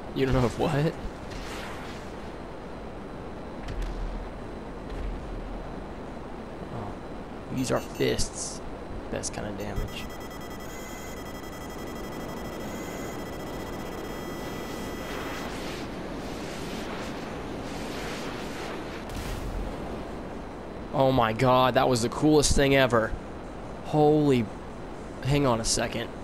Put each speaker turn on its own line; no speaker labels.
You don't know of what? Oh, use our fists. Best kind of damage. Oh my god, that was the coolest thing ever. Holy... Hang on a second.